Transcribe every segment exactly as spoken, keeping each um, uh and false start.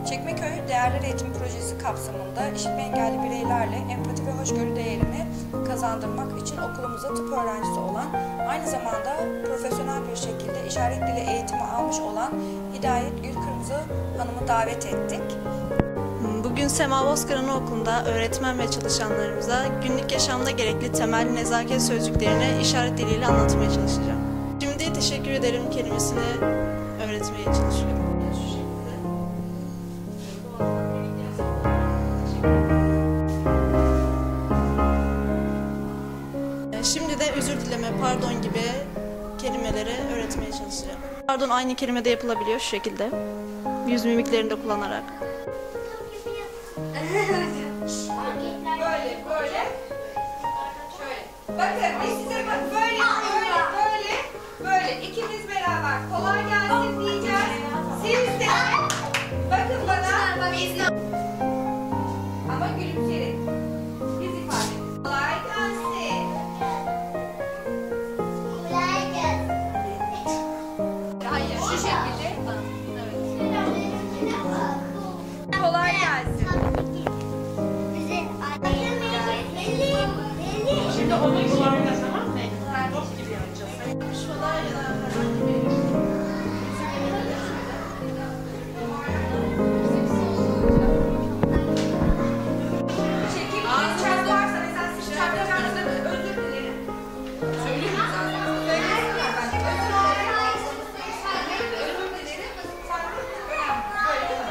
Çekmeköy Değerler Eğitimi Projesi kapsamında işitme engelli bireylerle empati ve hoşgörü değerini kazandırmak için okulumuza tıp öğrencisi olan, aynı zamanda profesyonel bir şekilde işaret dili eğitimi almış olan Hidayet Gül Kırmızı Hanım'ı davet ettik. Bugün Sema Bozkır Anaokulu'nda öğretmen ve çalışanlarımıza günlük yaşamda gerekli temel nezaket sözcüklerini işaret diliyle anlatmaya çalışacağım. Şimdi teşekkür ederim kelimesini öğretmeye çalışıyorum. Şimdi de özür dileme, pardon gibi kelimeleri öğretmeye çalışacağım. Pardon aynı kelimede yapılabiliyor şu şekilde. Yüz mimiklerini de kullanarak. Böyle, böyle. Şöyle. Bakın biz size bak böyle, böyle, böyle, böyle. İkimiz beraber kolay gelsin diyeceğiz. Siz de bakın bana. Ama gülümseyerek. Biz ifademiz. Kolay gelsin. Kolay gelsin. Hayır, şu şekilde. Kolay gelsin. Şimdi onu yuvarla, tamam mı? Top gibi yapacağız. Çekim çarp varsa mesela siz çarpacağınızda özür dilerim. Söyleyeyim mi zaten? Söyleyin mi? Ben özür dilerim. Özür dilerim. Sanki önemli. Böyle değil mi?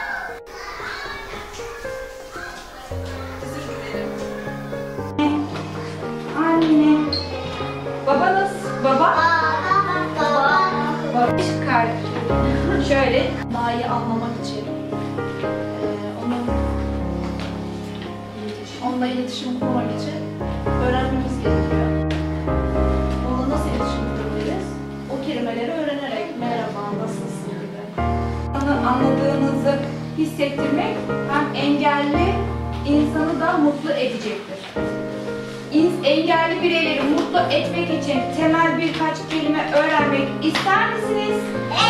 Özür dilerim. Anne. Baba nasıl? Baba? Baba. Kardeşim. Şöyle. Daha iyi anlamak için, onun onunla iletişim kurmak için öğrenmemiz gerekiyor. Onunla nasıl iletişim kurabiliriz? O kelimeleri öğrenerek merhaba, nasılsın gibi. Anladığınızı hissettirmek hem engelli insanı da mutlu edecektir. Engelli bireyleri mutlu etmek için temel birkaç kelime öğrenmek ister misiniz?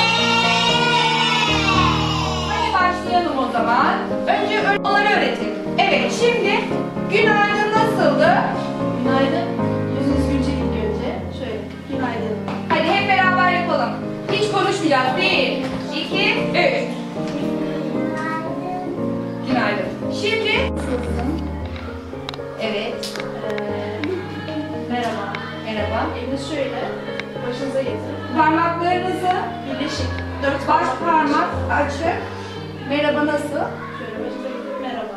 Hadi başlayalım o zaman. Önce onları öğretelim. Evet, şimdi günaydın nasıldı? Günaydın. Yüzünüz gülecek ilk önce. Şöyle, günaydın. Hadi hep beraber yapalım. Hiç konuşmayacağız. Bir, iki, üç. Günaydın. Şimdi evet. Ee, merhaba. Merhaba. Elinizi şöyle başınıza getirin. Parmaklarınızı Birleşik. Dört baş parmak. parmak açık. Merhaba nasıl? Şöyle başınıza getirin. Merhaba.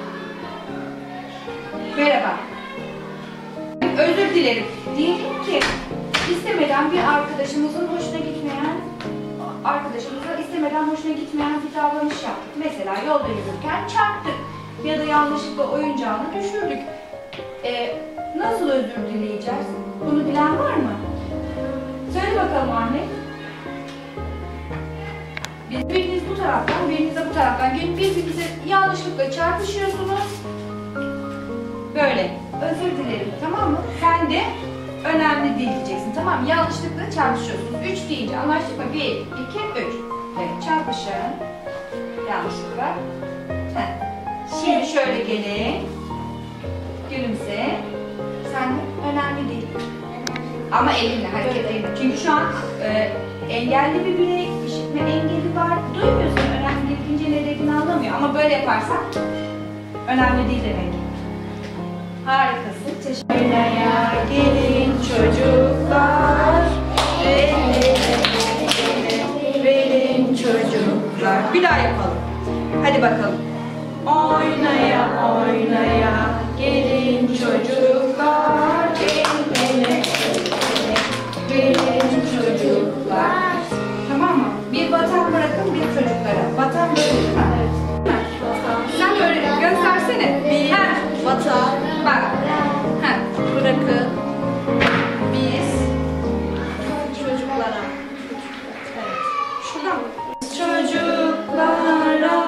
Merhaba. Özür dilerim. Diyelim ki istemeden bir arkadaşımızın hoşuna gitmeyen, arkadaşımıza istemeden hoşuna gitmeyen bir davranış yaptık. Mesela yolda yürürken çarptık ya da yanlışlıkla oyuncağını düşürdük. Ee, nasıl özür dileyeceğiz? Bunu bilen var mı? Söyle bakalım Ahmet. Biz, biriniz bu taraftan, biriniz de bu taraftan gelip birbirinize yanlışlıkla çarpışıyorsunuz. Böyle. Özür dilerim, tamam mı? Sen de önemli değil diyeceksin, tamam mı? Yanlışlıkla çarpışıyorsunuz. Üç deyince anlaştık mı? Bir, iki, üç. Evet, çarpışın. Yanlışlıkla. Heh. Şimdi şöyle gelin. Gülümse. Sen de önemli değil. Ama elinle, hareket elinle. Çünkü şu an e, engelli bir birey, işitme engeli var. Duymuyorsun, önemli değil deyince ne dediğini anlamıyor. Ama böyle yaparsan önemli değil demek. Harikasın. Teşekkür ederim. Gelin çocuklar. Verin, verin çocuklar. Bir daha yapalım. Hadi bakalım. Oynaya oynaya gelin çocuklar. Gelin verin çocuklar. Tamam mı? Bir vatan bırakın bir çocuklara. Vatan bırakın. Evet. Sen böyle göstersene. Bir Ha. vatan, Bak. Ha. bırakın, biz çocuklara. Evet. Şuradan. Çocuklara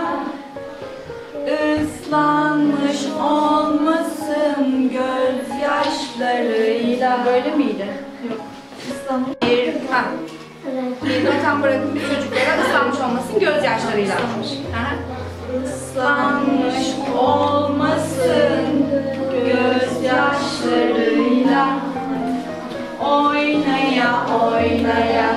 ıslanmış olmasın gözyaşlarıyla. Böyle miydi? Yok. İslam'ın Bir. Ha. Bir vatan bırakın bir çocuklara ıslanmış olmasın gözyaşlarıyla. Aha. Islanmış olmasın gözyaşlarıyla, oynaya oynaya